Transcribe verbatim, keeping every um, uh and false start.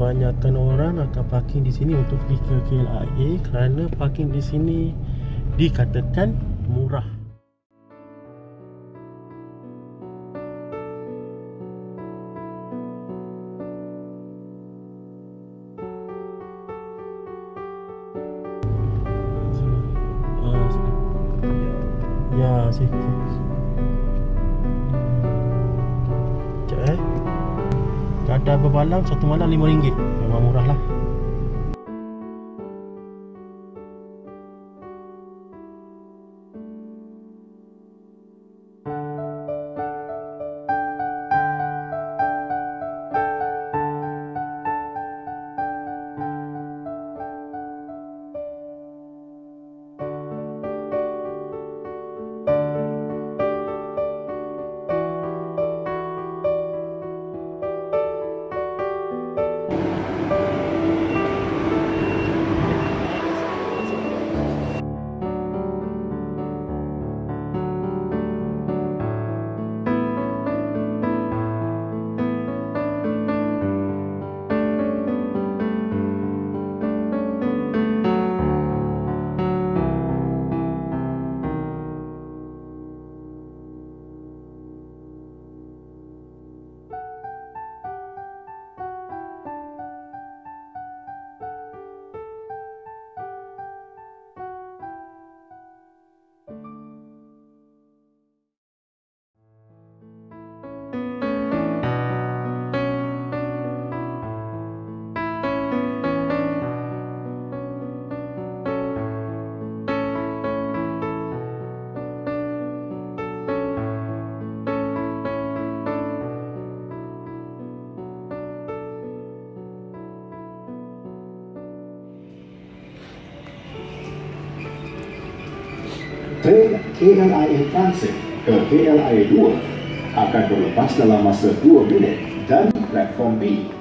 kebanyakan orang akan parking di sini untuk pergi ke K L I A kerana parking di sini dikatakan murah. Ya, sini. Sekejap eh. Kadar bermalam satu malam lima ringgit. Memang murah lah. Train K L I A Transit ke K L I A dua akan berlepas dalam masa dua minit dari platform B.